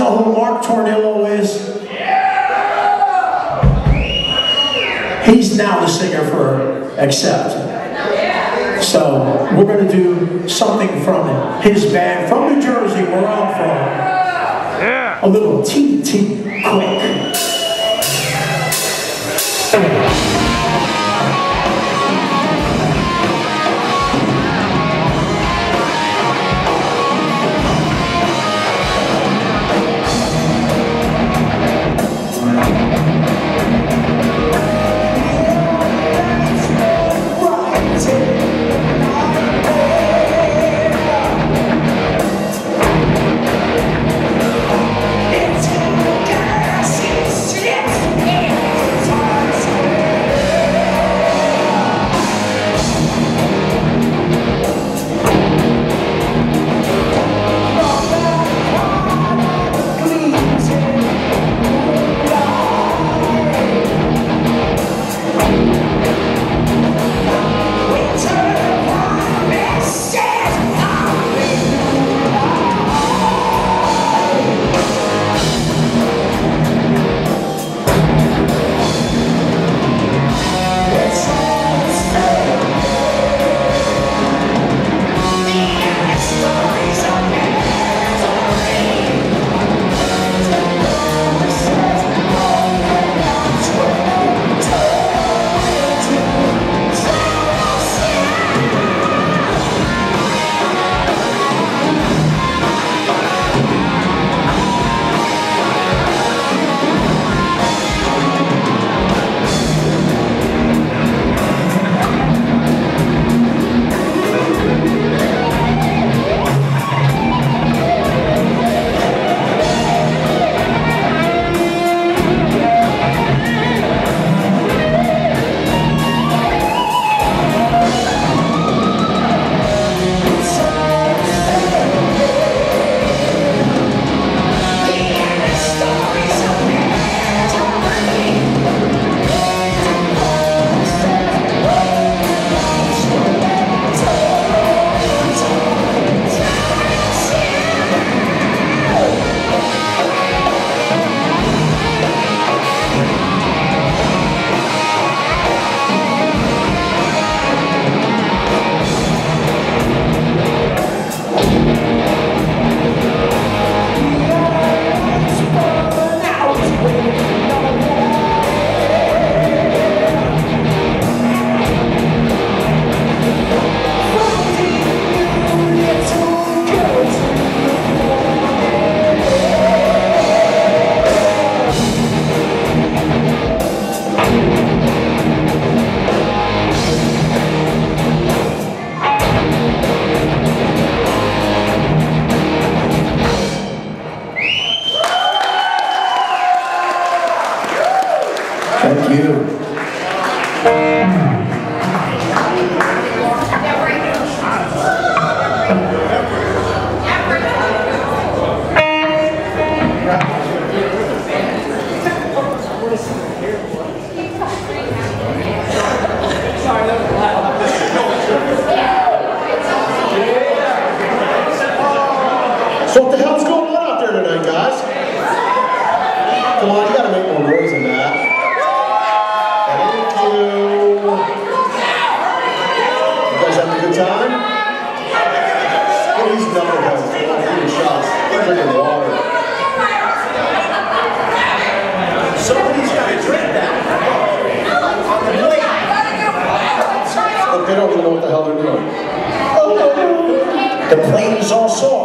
know who Mark Tornillo is? He's now the singer for Accept. So we're going to do something from his band from New Jersey, where I'm from. A little T.T. Quick. Thank you. So what the hell's going on out there tonight, guys? Come on, you gotta make more noise than that. Thank you. You guys having a good time? What are these knuckleheads? They're shots. They're drinking water. Somebody's gotta drink that. Look, they don't even know what the hell they're doing. The plane is all sold.